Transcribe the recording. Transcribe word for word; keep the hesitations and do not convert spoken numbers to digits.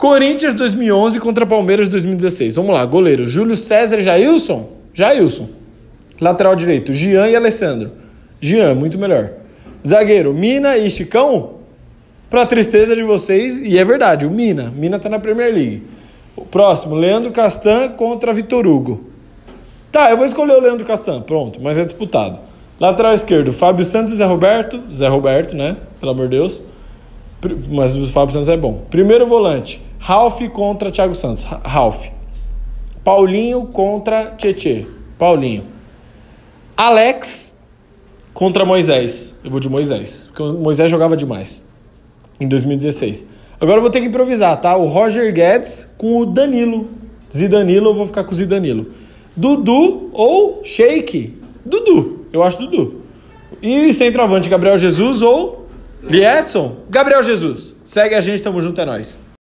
Corinthians dois mil e onze contra Palmeiras dois mil e dezesseis. Vamos lá, goleiro, Júlio César e Jailson? Jailson. Lateral direito, Jean e Alessandro. Jean, muito melhor. Zagueiro, Mina e Chicão? Pra tristeza de vocês, e é verdade, o Mina. Mina tá na Premier League. O próximo, Leandro Castan contra Vitor Hugo. Tá, eu vou escolher o Leandro Castan, pronto, mas é disputado. Lateral esquerdo, Fábio Santos e Zé Roberto. Zé Roberto, né? Pelo amor de Deus. Mas o Fábio Santos é bom. Primeiro volante, Ralf contra Thiago Santos. Ralf. Paulinho contra Tietê. Paulinho. Alex contra Moisés. Eu vou de Moisés, porque o Moisés jogava demais em dois mil e dezesseis. Agora eu vou ter que improvisar, tá? O Roger Guedes com o Danilo. Zidanilo, eu vou ficar com o Zidanilo. Dudu ou Sheik? Dudu. Eu acho Dudu. E centroavante, Gabriel Jesus ou Liedson? Gabriel Jesus. Segue a gente, tamo junto, é nóis.